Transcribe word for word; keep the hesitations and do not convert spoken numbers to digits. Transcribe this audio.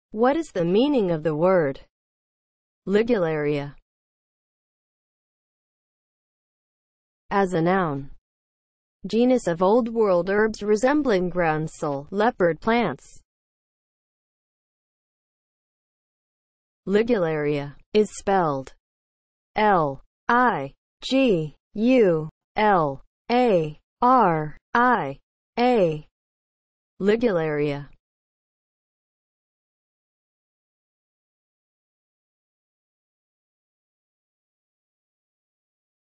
What is the meaning of the word Ligularia as a noun? Genus of Old World herbs resembling groundsel, leopard plants. Ligularia is spelled L I G U L A R I A. Ligularia